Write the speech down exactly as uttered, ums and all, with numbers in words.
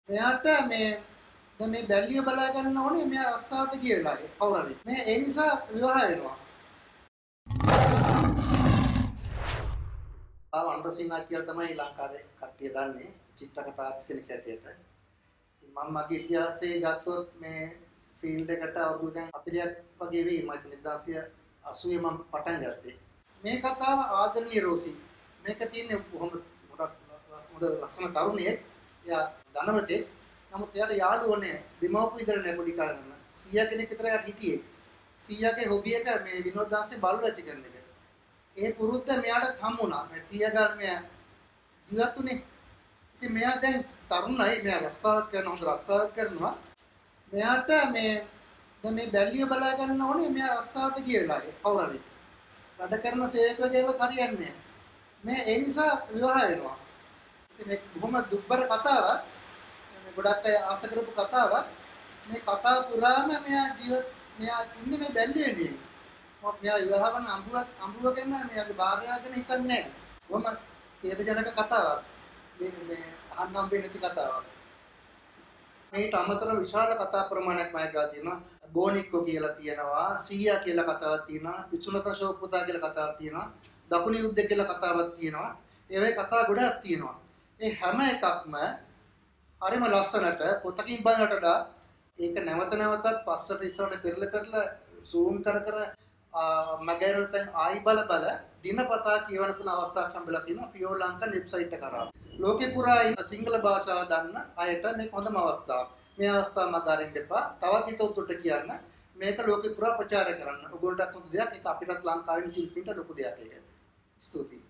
මෙයාට මේ දැන් මේ බැල්ලිය බලා ගන්න ඕනේ මෙයා රස්සාවට ගිය වෙලාවේ කවුරු හරි. මේ ඒ නිසා විවාහ වෙනවා. ආ වන්දසිනා කියලා තමයි ලංකාවේ කට්ටිය දන්නේ චිත්‍රකතා ආර්ට්ස් කෙනෙක් හැටියට. ඉතින් මම මගේ ඉතිහාසයේ ගත්තොත් මේ ෆීල්ඩ් එකට අවුරුදු දැන් හතළියක් වගේ වෙයි මම හිතන්නේ එක්දාසය අසූවේ මම පටන් ගත්තේ. මේ කතාව ආදරණීය රෝසි. මේක තියෙන්නේ කොහොමද ගොඩක් හොඳ ලස්සන තරුණියෙක්. එයා ධනවතෙක්. නමුත් එයාට යාළුවෝ නැහැ. දෙමව්පියෝ ඉඳලා නැහැ පොඩි කාලේ නම්. සීයා කෙනෙක් විතර එයාට හිටියේ. සීයාගේ හොබි එක මේ විනෝදාංශේ බලු ඇති කරන එක. ඒ පුරුද්ද මෙයාට හම්බුණා. මේ සීයා ගාන මෙයා ජීවත් උනේ. ඉතින් මෙයා දැන් තරුණයි. මෙයා රස්සාවක් කරන හොඳ රස්සාවක් කරනවා. මෙයාට මේ දැන් මේ බැල්ලිය බලා ගන්න ඕනේ මෙයා රස්සාවට ගිය වෙලාවේ කවුරු හරි. වැඩ කරන සේවකයෙක් කියලා හරියන්නේ නැහැ. මේ ඒ නිසා විවාහ වෙනවා. ඉතින් මේ බොහොම දුක්බර කතාවක්. මේ ගොඩක් අය ආස කරපු කතාවක්. මේ කතාව පුරාම මෙයා ජීවත් මෙයා ඉන්නේ මේ බැල්ලිය වෙන්නේ. මොකද මෙයා විවාහ වන අඹුවක් අඹුව ගැන මෙයාගේ භාර්යාව ගැන හිතන්නේ නැහැ. බොහොම ඛේදජනක කතාවක්. මේ මේ අහන්න හම්බෙන්නේ නැති කතාවක්. මේට අමතරව විශාල කතා ප්‍රමාණයක් මම ගා තියෙනවා. බෝනික්කෝ කියලා තියෙනවා, සීයා කියලා කතාවක් තියෙනවා, පිසුනක ශෝපුතා කියලා කතාවක් තියෙනවා, දකුණු යුද්ධ කියලා කතාවක් තියෙනවා. ඒ වගේ කතා ගොඩක් තියෙනවා. මේ හැම එකක්ම හරිම ලස්සනට පොතකින් බලනට ඒක නැවත නැවතත් පස්සට ඉස්සරහට පෙරල පෙරල zoom කර කර මගහැරෙන් ආයි බල බල දිනපතා කියවන පුළුවන් අවස්ථාවක් හම්බෙලා තියෙනවා පියෝ ලංකා වෙබ්සයිට් එක කරා. ලෝකේ පුරා ඉන්න සිංහල භාෂාව දන්න අයට මේක හොඳම අවස්ථාවක්. මේ අවස්ථාව මග අරින්න එපා. තවත් හිතවතුන්ට කියන්න මේක ලෝකේ පුරා ප්‍රචාරය කරන්න. ඔයගොල්ලන්ටත් හොඳ දෙයක්. ඒක අපිටත් ලංකාවේ ශිල්පීන්ට ලොකු දෙයක් ඒක. ස්තුතියි.